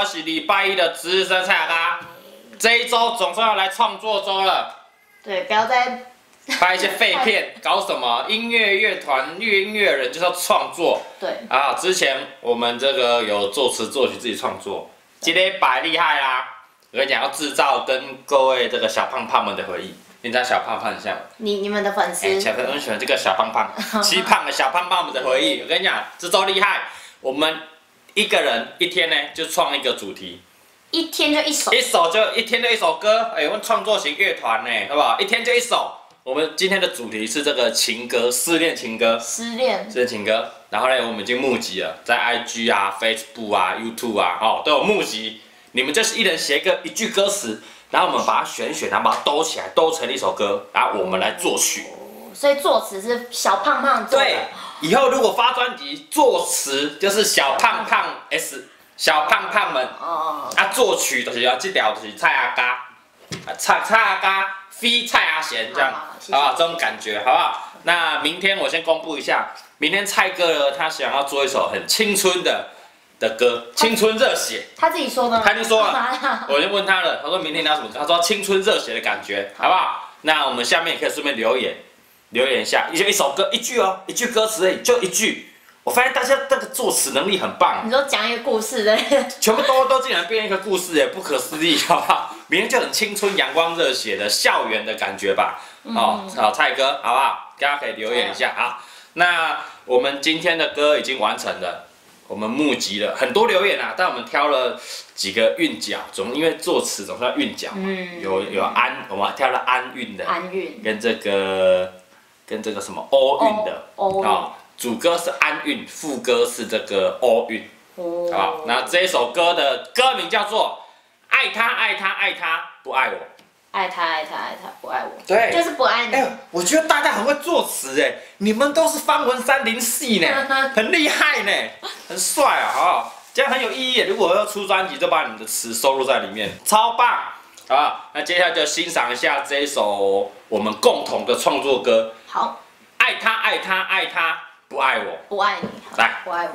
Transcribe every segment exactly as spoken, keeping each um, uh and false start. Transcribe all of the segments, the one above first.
我是礼拜一的值日生蔡雅嘎。这一周总算要来创作周了。 对，不要再拍一些废片，搞什么音乐乐团、乐音乐人就是要创作。对啊，之前我们这个有作词作曲自己创作，今天百厉害啦！我跟你讲，要制造跟各位这个小胖胖们的回忆。你知道小胖胖像？ 你你们的粉丝， 欸、小朋友很喜欢这个小胖胖、七胖的小胖胖们的回忆。我跟你讲，这周厉害，我们一个人一天呢就创一个主题。 一天就一首， 一首就一天就一首歌，哎、欸，我们创作型乐团呢，好不好？一天就一首。我们今天的主题是这个情歌，失恋情歌。 失恋， 失恋情歌。然后呢，我们已经募集了，在 I G 啊、Facebook 啊、YouTube 啊，哦，都有募集。你们就是一人写一个一句歌词，然后我们把它选选，然后把它兜起来，兜成一首歌，然后我们来作曲。 所以作词是小胖胖做的。 对，以后如果发专辑，作词就是小胖胖 S。小胖胖们，哦、啊，作曲就是要这条就是蔡阿嘎，蔡蔡阿嘎非蔡阿贤这样，好不好？这种感觉好不好？那明天我先公布一下，明天蔡哥呢，他想要做一首很青春的的歌，青春热血。 他自己说的吗？ 他就说了，我就问他了，他说明天你要什么歌？他说青春热血的感觉，好不好？那我们下面也可以顺便留言，留言一下，就一首歌一句哦，一句歌词而已，就一句。我发现大家这个作词能力很棒。 你说讲一个故事的， 全部都都竟然变一个故事，哎，不可思议，好不好？明天就很青春、阳光、热血的校园的感觉吧。嗯、哦，好，蔡哥，好不好？大家可以留言一下啊。那我们今天的歌已经完成了，我们募集了很多留言啊，但我们挑了几个韵脚，总因为作词总是要韵脚嘛。嗯。有有安，我们挑了安韵的。 安韵。 跟这个跟这个什么欧韵的。欧。哦。主歌是安韵，副歌是这个欧韵，哦、好不好？那这首歌的歌名叫做《爱他爱他爱他不爱我》， 爱他爱他爱他不爱我， 对， 就是不爱你。 哎、欸，我觉得大家很会作词哎，你们都是方文山林系呢，很厉害呢，很帅啊，好不好？这样很有意义。如果要出专辑，就把你们的词收录在里面，超棒，好不好？那接下来就欣赏一下这一首我们共同的创作歌。 好， 爱他爱他爱他。不爱我， 不爱你， 来， 不爱我。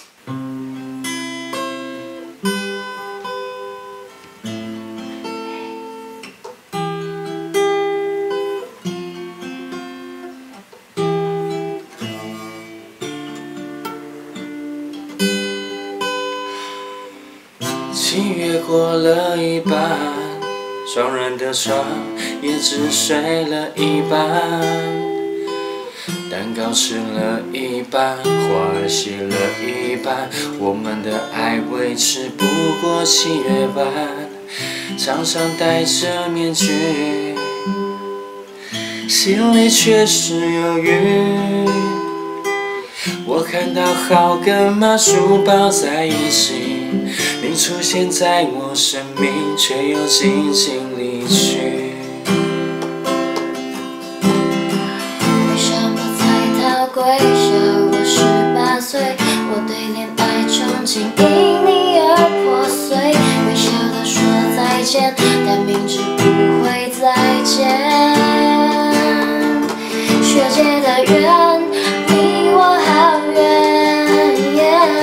七月过了一半，双人的床也只睡了一半。蛋糕吃了一半，花儿谢了一半，我们的爱维持不过七月半，常常戴着面具，心里却是忧郁。我看到好跟麻薯抱在一起，你出现在我生命，却又静静离去。 微笑我十八岁，我对恋爱憧憬因你而破碎。微笑的说再见，但明知不会再见。学姐的远，离我好远。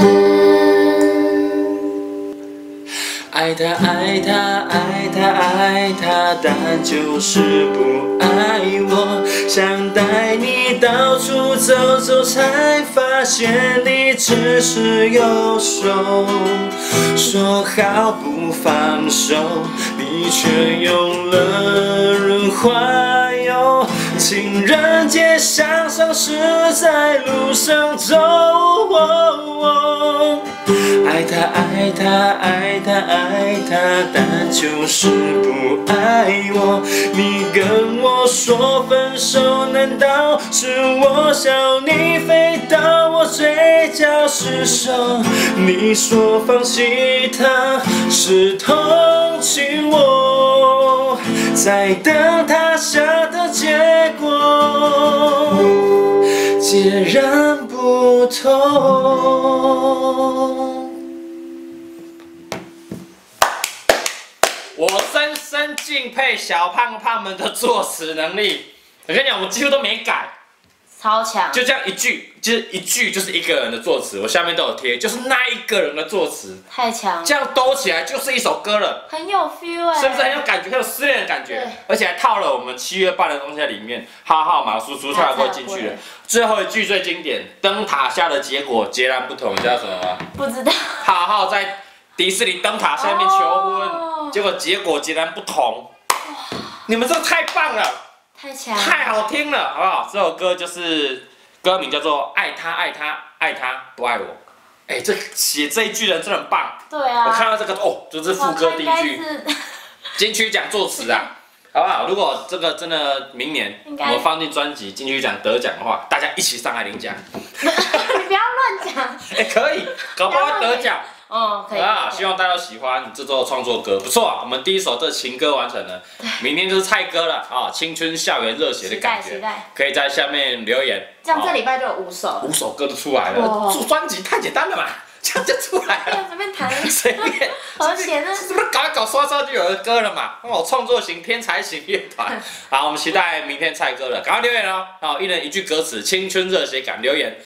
爱他爱他爱他爱他，但就是不爱我。想带你到处走走，才发现你只是右手。说好不放手，你却用了润滑油。情人节想上是在路上走。爱他爱他爱他爱他，但就是不爱我。你跟我说分手，难道是我笑你飞到我嘴角失手？你说放弃他是同情我，在等他下的结果截然不同。我深深敬佩小胖胖们的作词能力。我跟你讲，我几乎都没改， 超强， 就这样一句，就是一句就是一个人的作词，我下面都有贴，就是那一个人的作词， 太强， 这样兜起来就是一首歌了， 很有 feel 哎， 是不是很有感觉，很有失恋的感觉？而且还套了我们七月半的东西在里面，哈哈马叔叔跳过进去了。最后一句最经典，灯塔下的结果截然不同，你知道什么吗？ 不知道。 哈哈在迪士尼灯塔下面求婚， 哦、 结果结果截然不同。你们这太棒了！ 太强， 太好听了，好不好？这首歌就是歌名叫做《爱他爱他爱他不爱我》。哎，这写这一句的人真的很棒。 对啊。 我看到这个哦，就是副歌第一句，金曲奖作词啊，好不好？如果这个真的明年我们放进专辑金曲奖得奖的话，大家一起上来领奖。 你不要乱讲。 哎，可以，搞不好会得奖。 哦，可以啊！希望大家都喜欢这周的创作歌，不错啊！我们第一首这情歌完成了，明天就是蔡歌了啊！青春校园热血的感觉，可以在下面留言。 这样这礼拜就有五首， 五首歌都出来了。做专辑太简单了嘛，这样就出来了。 随便弹， 随便。 而且呢， 是不是搞一搞刷刷就有了歌了嘛？哦，创作型天才型乐团。好，我们期待明天蔡歌了，赶快留言哦！好，一人一句歌词，青春热血感留言。